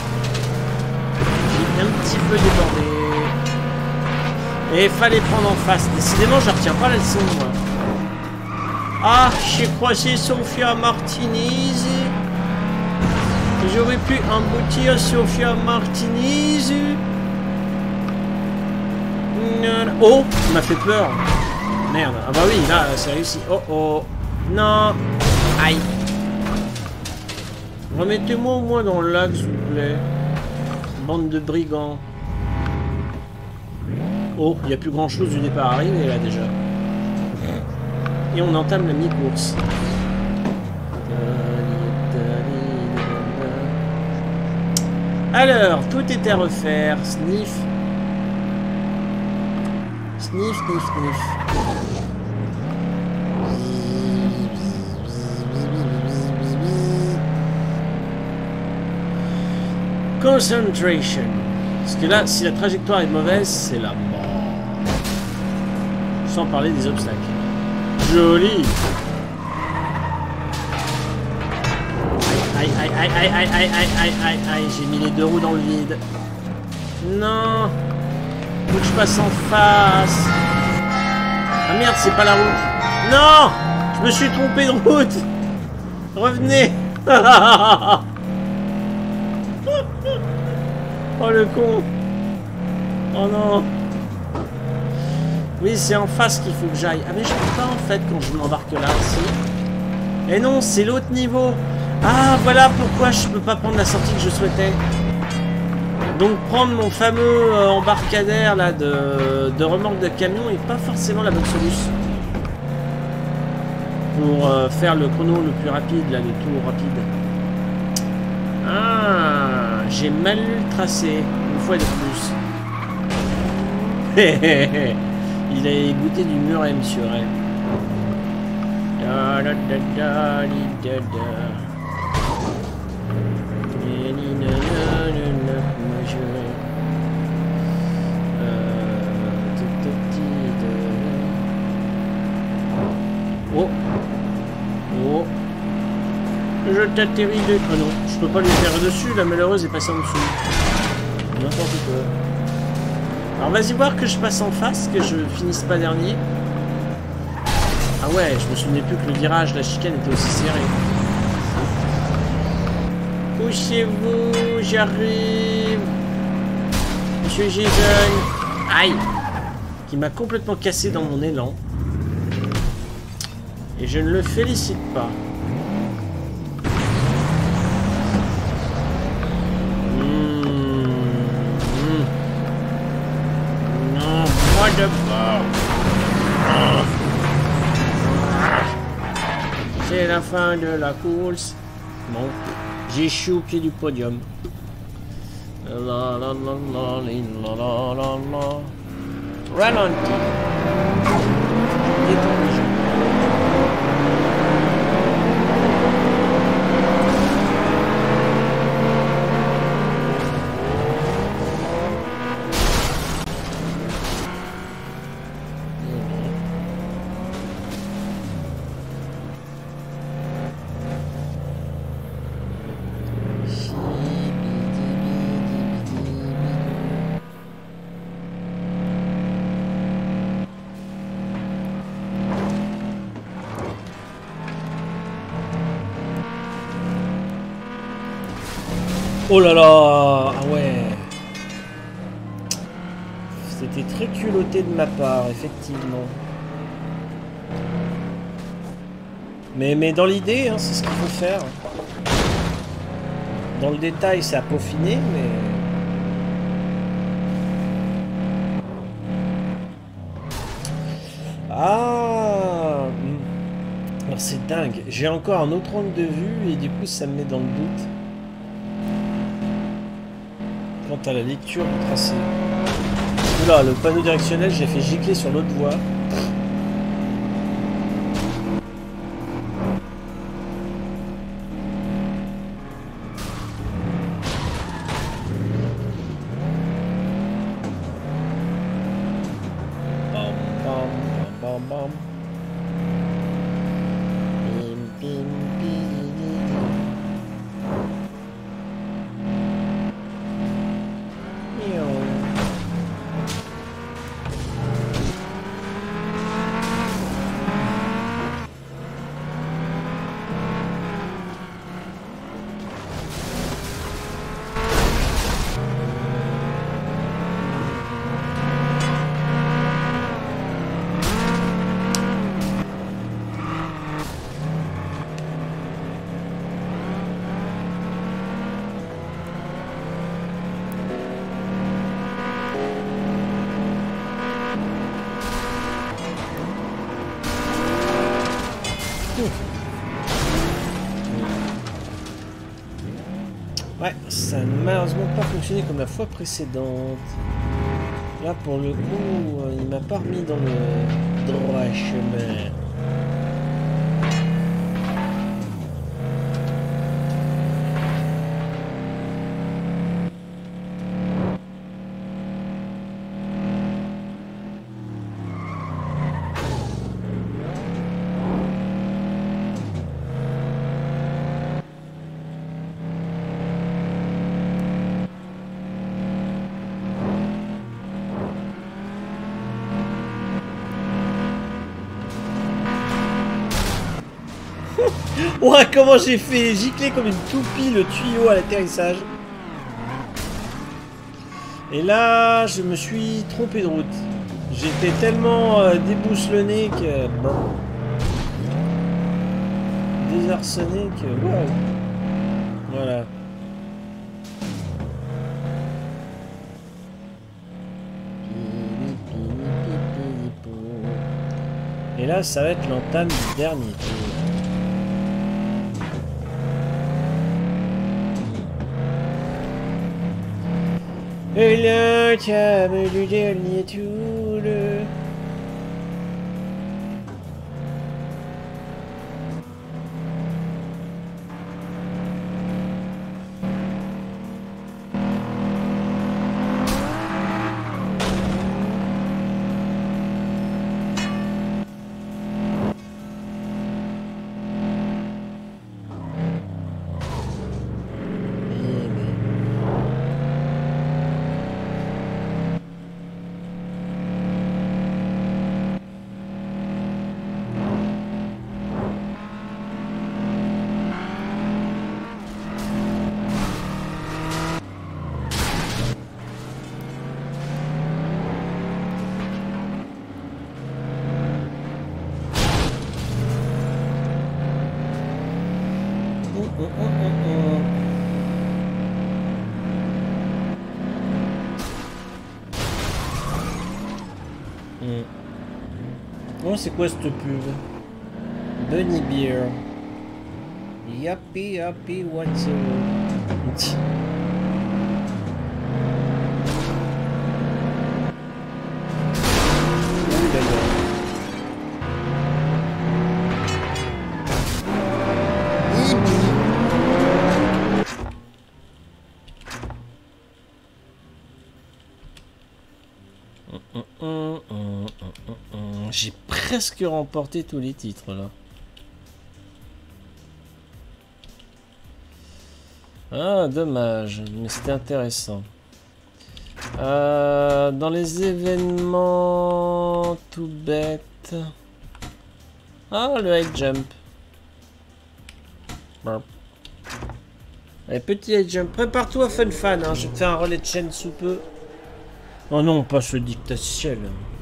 J'ai un petit peu débordé. Et il fallait prendre en face. Décidément, je retiens pas la leçon, moi. Ah, j'ai croisé Sofia Martinez. J'aurais pu emboutir Sofia Martinez. Oh, il m'a fait peur. Merde. Ah bah oui, là, c'est réussi. Oh oh. Non. Aïe. Remettez-moi au moins dans l'axe, s'il vous plaît. Bande de brigands. Oh, il n'y a plus grand chose du départ arrivé là déjà. Et on entame la mi-course. Alors, tout est à refaire. Sniff. Sniff, sniff, sniff. Concentration. Parce que là, si la trajectoire est mauvaise, c'est la mort. Sans parler des obstacles. Joli. Aïe, aïe, aïe, aïe, aïe, aïe, aïe, aïe, aïe, aïe, j'ai mis les deux roues dans le vide. Non. Faut que je passe en face. Ah merde, c'est pas la route. Non. Je me suis trompé de route. Revenez. Oh le con. Oh non. Oui, c'est en face qu'il faut que j'aille. Ah mais je peux pas en fait quand je m'embarque là aussi. Et non, c'est l'autre niveau. Ah voilà pourquoi je peux pas prendre la sortie que je souhaitais. Donc prendre mon fameux euh, embarcadère là de, de remorque de camion est pas forcément la bonne solution. Pour euh, faire le chrono le plus rapide, là, le tour rapide. Ah, j'ai mal lu le tracé, une fois de plus. Il a goûté du muret, monsieur Ray. Da, da, da, da, di, da, da. Ni, ni, na, na, na, na, moi, je vais. Euh, ti, ti, ti, da, da. Oh. Oh. Je t'atterris de... Ah non, je peux pas lui faire dessus, la malheureuse est passée en dessous. N'importe quoi. Alors vas-y voir que je passe en face, que je finisse pas dernier. Ah ouais, je me souvenais plus que le virage, la chicane était aussi serré. Couchez-vous, j'arrive. Monsieur Jason. Aïe. Qui m'a complètement cassé dans mon élan. Et je ne le félicite pas. Mmh. Mmh. Non, moi d'abord. C'est la fin de la course. Bon, j'échoue au pied du podium. La la la la la la la la la. Ralenti. Détends les jambes. Oh là là, ah ouais. C'était très culotté de ma part, effectivement. Mais, mais dans l'idée, hein, c'est ce qu'il faut faire. Dans le détail, c'est à peaufiner, mais... Ah, alors c'est dingue. J'ai encore un autre angle de vue et du coup, ça me met dans le doute. Quant à la lecture du tracé. Oula, le panneau directionnel, j'ai fait gicler sur l'autre voie. Bam, bam, bam, bam. Bim, bim, bim, bim. Ouais, ça n'a malheureusement pas fonctionné comme la fois précédente. Là, pour le coup, il m'a pas remis dans le droit chemin. Ouais, comment j'ai fait gicler comme une toupie le tuyau à l'atterrissage. Et là, je me suis trompé de route. J'étais tellement euh, débousselonné que... Bon. Désarçonné que... Wow. Voilà. Et là, ça va être l'entame du dernier tour. Et l'entame du dernier tour. Oh, c'est quoi cette pub? Bunny Beer. Yappy, yappy, what's the... J'ai presque remporté tous les titres là. Ah, dommage, mais c'était intéressant. Euh, dans les événements tout bêtes. Ah, le high jump. Bon. Allez, petit high jump. Prépare-toi, fun fan. Hein. Je vais te faire un relais de chaîne sous peu. Oh non, pas ce dictaciel.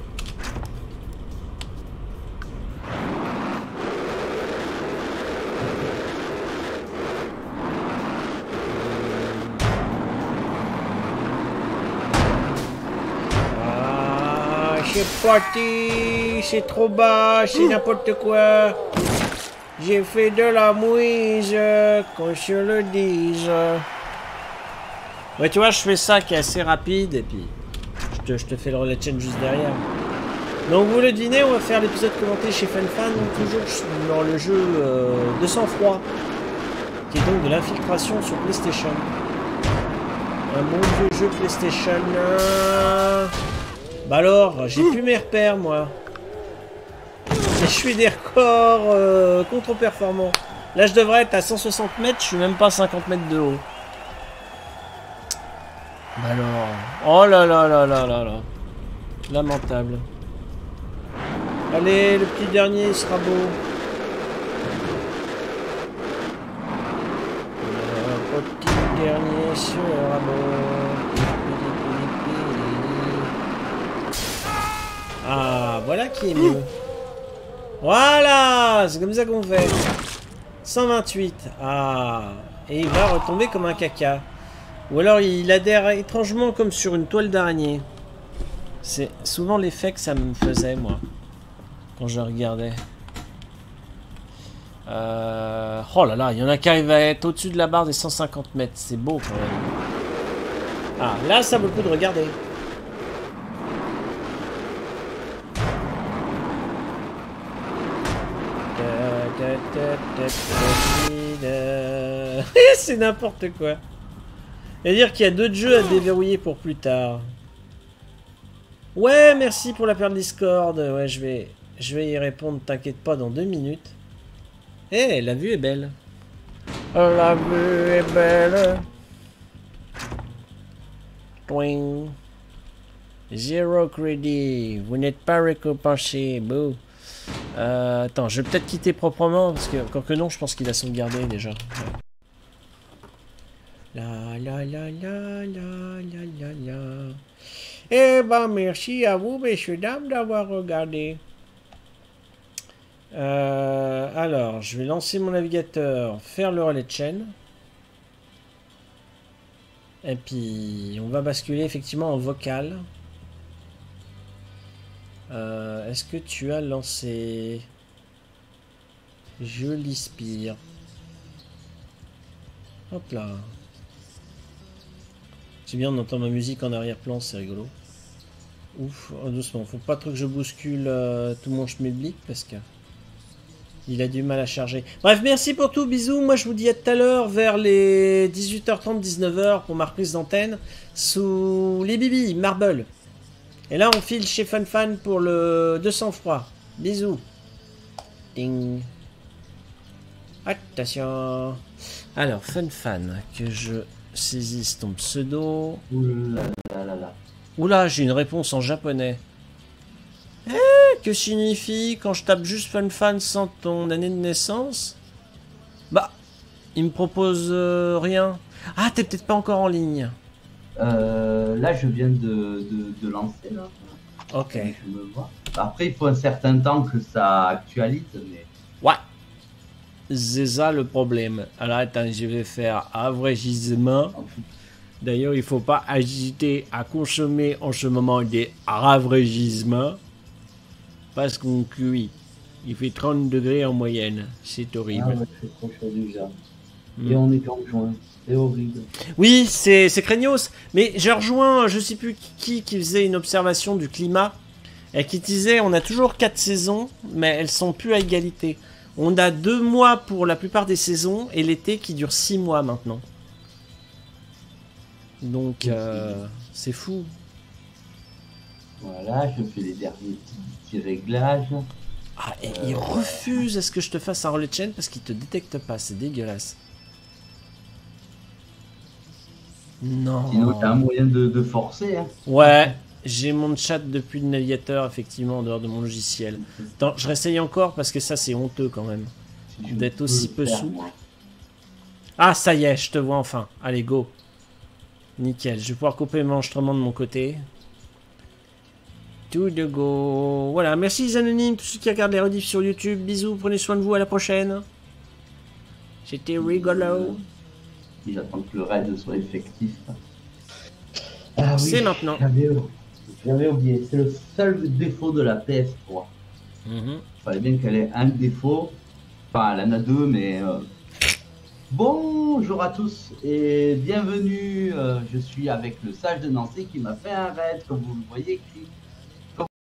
C'est parti, c'est trop bas, c'est n'importe quoi. J'ai fait de la mouise, qu'on se le dise. Ouais, tu vois, je fais ça qui est assez rapide, et puis je te, je te fais le relais de chaîne juste derrière. Donc vous le devinez, on va faire l'épisode commenté chez FunFan, toujours dans le jeu euh, de sang-froid, qui est donc de l'infiltration sur PlayStation. Un bon vieux jeu PlayStation. Euh... Bah alors, j'ai plus mes repères, moi. Et je fais des records euh, contre-performants. Là, je devrais être à cent soixante mètres, je suis même pas à cinquante mètres de haut. Bah alors... Oh là là là là là là. Lamentable. Allez, le petit dernier, il sera beau. Le petit dernier sera beau. Ah, voilà qui est mieux. Voilà, c'est comme ça qu'on fait. cent vingt-huit. Ah, et il va retomber comme un caca. Ou alors il adhère étrangement comme sur une toile d'araignée. C'est souvent l'effet que ça me faisait, moi, quand je regardais. Euh... Oh là là, il y en a qui arrivent à être au-dessus de la barre des cent cinquante mètres. C'est beau quand même. Ah, là, ça vaut le coup de regarder. C'est n'importe quoi. C'est-à-dire qu'il y a d'autres jeux à déverrouiller pour plus tard. Ouais, merci pour la perle Discord. Ouais, je vais, je vais y répondre, t'inquiète pas, dans deux minutes. Eh, hey, la vue est belle. La vue est belle. Twing. Zero crédit. Vous n'êtes pas récompensé. Bouh. Euh, attends, je vais peut-être quitter proprement, parce que, quand que non, je pense qu'il a sauvegardé déjà. Ouais. La la la la la la la la. Eh ben, merci à vous, messieurs, dames, d'avoir regardé. Euh, alors, je vais lancer mon navigateur, faire le relais de chaîne. Et puis, on va basculer effectivement en vocal. Euh, Est-ce que tu as lancé... Je l'inspire. Hop là. C'est bien, on entend ma musique en arrière-plan, c'est rigolo. Ouf, oh, doucement, faut pas trop que je bouscule euh, tout mon schmilblick parce que il a du mal à charger. Bref, merci pour tout, bisous. Moi je vous dis à tout à l'heure vers les dix-huit heures trente, dix-neuf heures pour ma reprise d'antenne sous les bibis, Marble. Et là on file chez FunFan pour le deux cents froid. Bisous. Ding. Attention. Alors, FunFan, que je saisisse ton pseudo.
Oula là là là.
Oula, j'ai une réponse en japonais. Eh, que signifie quand je tape juste FunFan sans ton année de naissance? Bah, il me propose euh, rien. Ah, t'es peut-être pas encore en ligne.
Euh, là, je viens de, de, de lancer, là.
Ok.
Je me vois. Après, il faut un certain temps que ça actualise, mais...
Ouais. C'est ça le problème. Alors, attends, je vais faire rafraîchissement. D'ailleurs, il faut pas hésiter à consommer en ce moment des rafraîchissements. Parce qu'on cuit. Il fait trente degrés en moyenne. C'est horrible.
Ah ouais, c'est trop chaud déjà.
Mm.
Et on est qu'en juin. C'est horrible.
Oui, c'est c'est craignos. Mais j'ai rejoint, je sais plus qui, qui faisait une observation du climat. Et qui disait, on a toujours quatre saisons, mais elles sont plus à égalité. On a deux mois pour la plupart des saisons, et l'été qui dure six mois maintenant. Donc, euh, c'est fou.
Voilà, je fais les derniers petits, petits réglages.
Ah, et il refuse à ce que je te fasse un relais de chaîne parce qu'il te détecte pas, c'est dégueulasse. Non.
Sinon, t'as un moyen de, de forcer. Hein.
Ouais, j'ai mon chat depuis le navigateur, effectivement, en dehors de mon logiciel. Attends, je réessaye encore parce que ça, c'est honteux quand même.
Si je
D'être
peux
aussi
le
peu
faire,
sous.
moi.
Ah, ça y est, je te vois enfin. Allez, go. Nickel, je vais pouvoir couper l'enregistrement de mon côté. Tout de go. Voilà, merci les anonymes, tous ceux qui regardent les rediffs sur YouTube. Bisous, prenez soin de vous, à la prochaine. C'était rigolo.
Et j'attends que le raid soit effectif. Ah,
C'est
oui,
maintenant.
J'avais j'avais oublié, c'est le seul défaut de la P S trois.
Mhm.
Il fallait bien qu'elle ait un défaut. Enfin, elle en a deux, mais... Euh... Bonjour à tous et bienvenue. Euh, je suis avec le sage de Nancy qui m'a fait un raid, comme vous le voyez écrit.